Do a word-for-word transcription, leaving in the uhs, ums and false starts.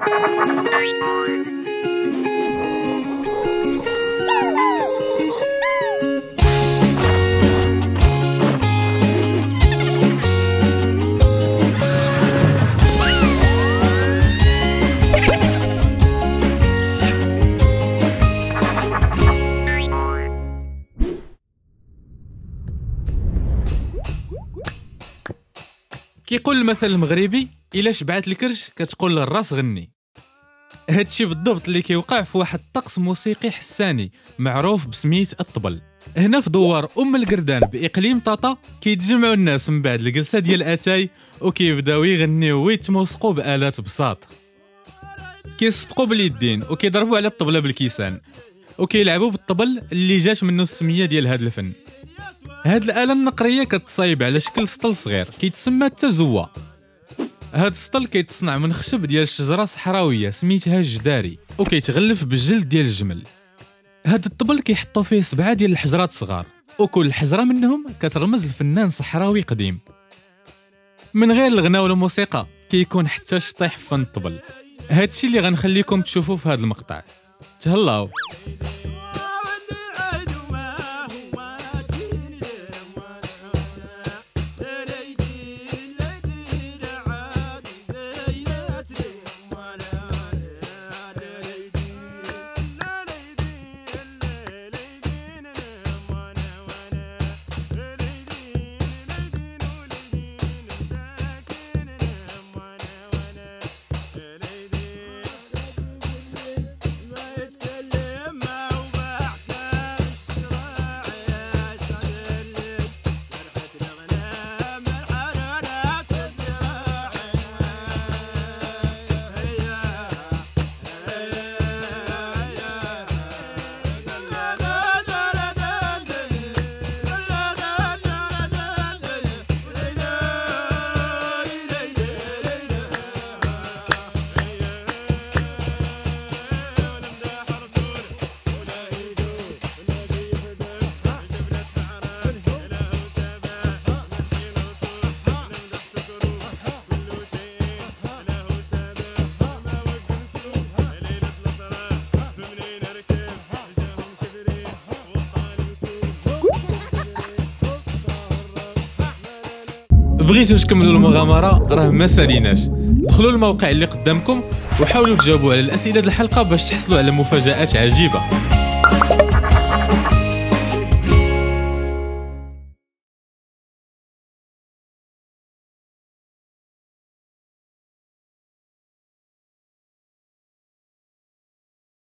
كيقول المثل المغربي الا شبعت الكرش كتقول للراس غني. هادشي بالضبط اللي كيوقع في واحد الطقس موسيقي حساني معروف بسميت الطبل. هنا في دوار ام القردان باقليم طاطا كيتجمعوا الناس من بعد الجلسه ديال اتاي وكيبداو يغنيو ويتموسقوا بالات بساط، كيصفقوا باليدين وكيضربوا على الطبله بالكيسان وكيلعبوا بالطبل اللي جات منه السميه ديال هذا الفن. هاد الآلة النقرية كتصايب على شكل سطل صغير كيتسمى التزوة. هاد السطل كيتصنع من خشب ديال الشجرة صحراوية سميتها الجداري وكيتغلف بالجلد ديال الجمل. هاد الطبل كيحطوا فيه سبعة ديال الحجرات صغار وكل حجرة منهم كترمز لفنان صحراوي قديم. من غير الغناء والموسيقى كيكون حتى شطيح في فن الطبل. هادشي اللي غنخليكم تشوفوه في هاد المقطع. تهلاو. بغيتو تكملوا المغامرة راه ما ساليناش. دخلوا الموقع اللي قدامكم وحاولوا تجاوبوا على الأسئلة ديال الحلقة باش تحصلوا على مفاجآت عجيبة.